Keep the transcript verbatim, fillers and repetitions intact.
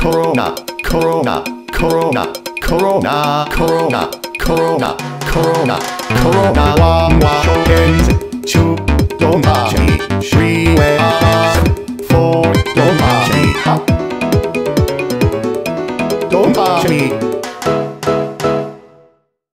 Corona, Corona, Corona, Corona, Corona, Corona, Corona, Corona. One wash two don't touch three way four don't touch don't touch